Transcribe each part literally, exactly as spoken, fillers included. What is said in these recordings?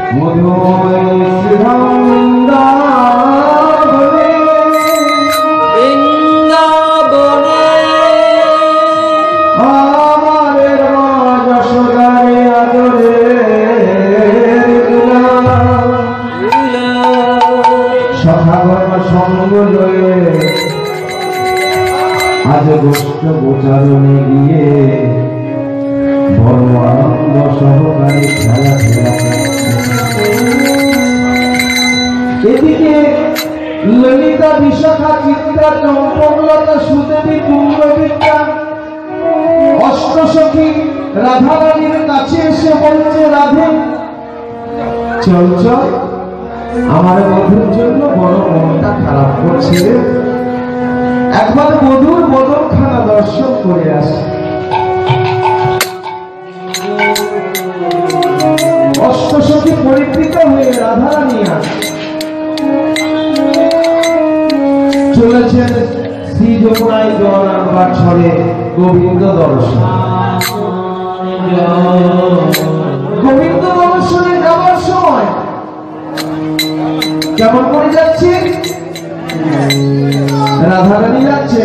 आज गोष्ठ गोचारणे गিয়ে বড় আনন্দ সহকারে খেলা খেলা এদিকে ললিতা বিশাখা চিত্রা চম্পকলতা সুদেবী কুম্ভবিদ্যা অষ্টসখী রাধারানীর কাছে এসে বলছে, রাধে চল চল, আমার বধূর জন্য বড় মনটা খারাপ করছে, একবার বধূর বদনখানা দর্শন করে আসে। অষ্টসখী পরিকৃত হয়ে রাধারানী চলেছেন শ্রী যমুনায় জল আনবার ছড়ে গোবিন্দ দর্শন। গোবিন্দ দর্শনে যাওয়ার সময় কেমন করে যাচ্ছে? রাধারানী যাচ্ছে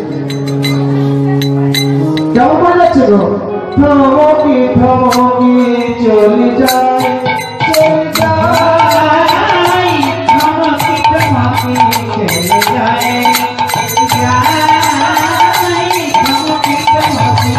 কেমন করে যাচ্ছে গো? থমকি থমকি চলি যায়, চলি যায়, থমকি থমকি চলি যায়, থমকি থমকি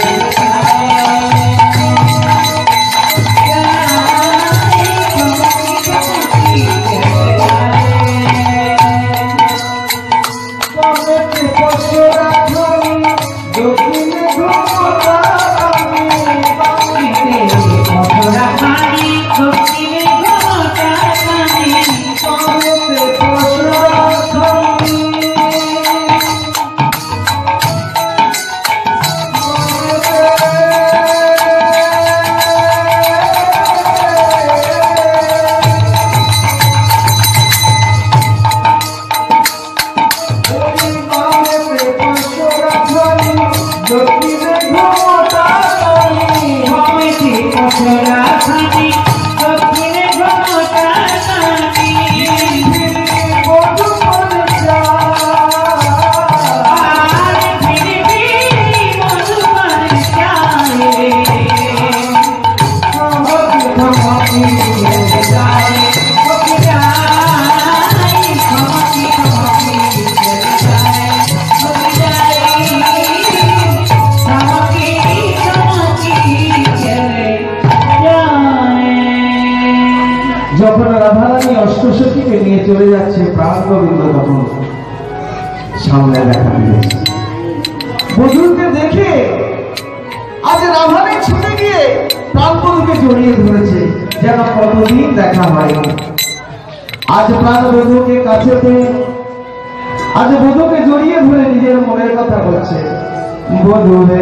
যখন রাধারানী অষ্টসখীকে নিয়ে চলে যাচ্ছে প্রাণ গোবিন্দ তখন সামনে দেখা দিয়েছে। বধূকে দেখে আজ রাধারানী ছুটে গিয়ে প্রাণবধূকে জড়িয়ে ধরেছে, যেন কতদিন দেখা হয়নি। আজ প্রাণ বধূকে কাছে পেয়ে আজ বধূকে জড়িয়ে ধরে নিজের মনের কথা বলছে, বধূ রে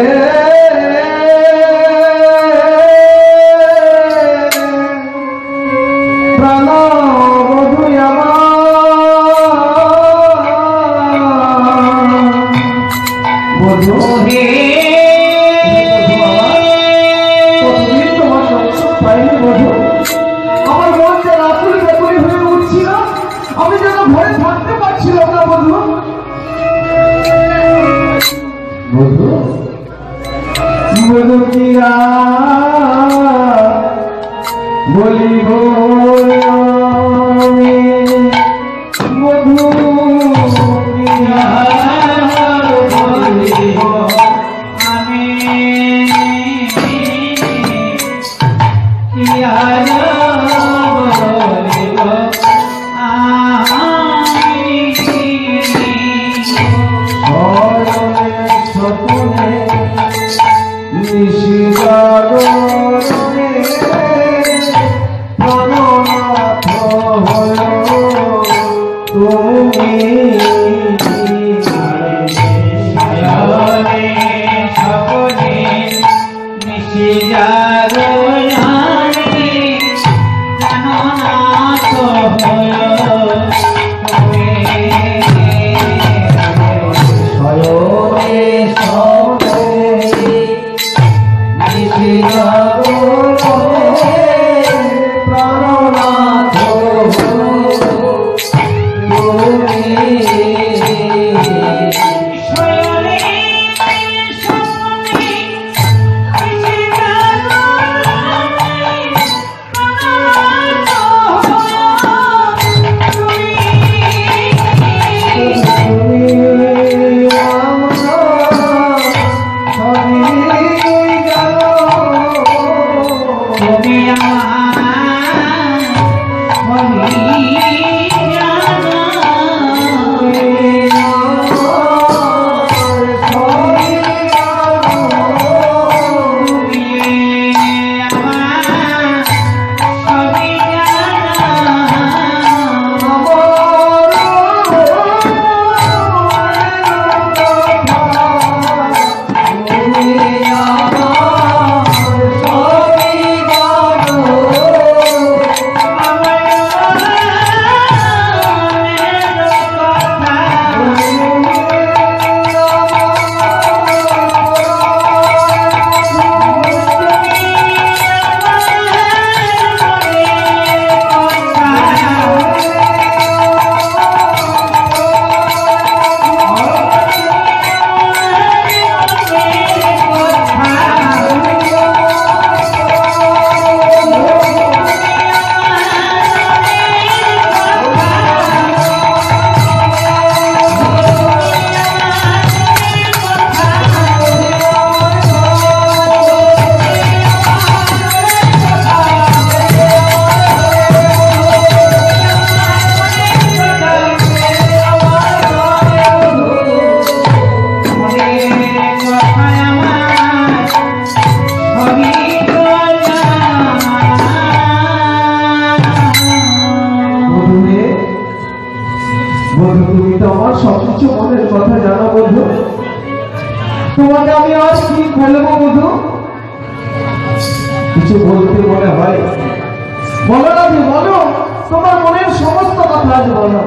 আমার মন যে রাতুল ব্যাকুল হয়ে উঠছিল, আমি যেন ঘরে থাকতে পারছিলাম না। বধূ বধূ বধূ কিয়া বলিব বধূ কিয়া বলিব আমি কিয়া তোমাকে আমি আজ কি বলবো বধু? কিছু বলতে মনে হয়? বলো না যে, বলো তোমার মনের সমস্ত কথা আজ বলো।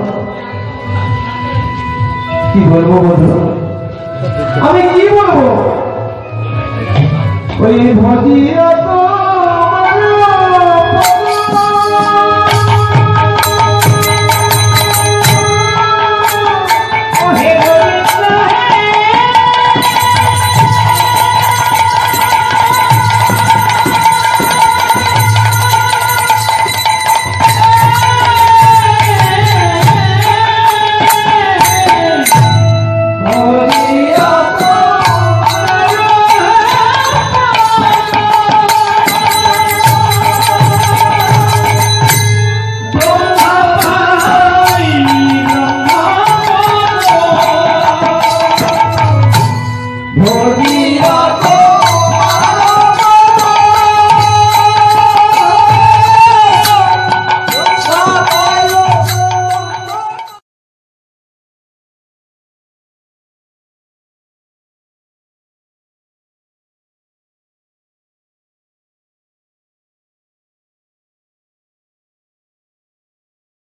কি বলবো বধু? আমি কি বলবো? ওই ভজিয়া তো